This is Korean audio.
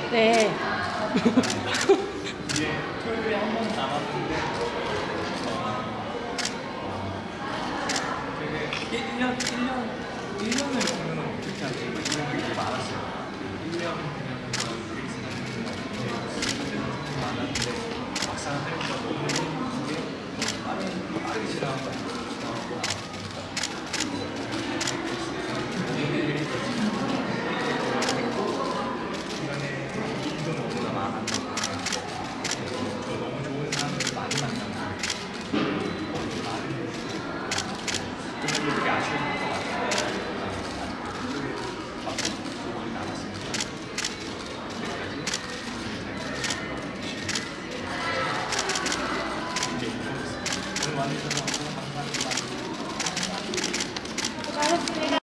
네. 이게 토요일에 한 번 남았는데 되게 1년을 보면 어떻게 하지? 이런 게 많았어요.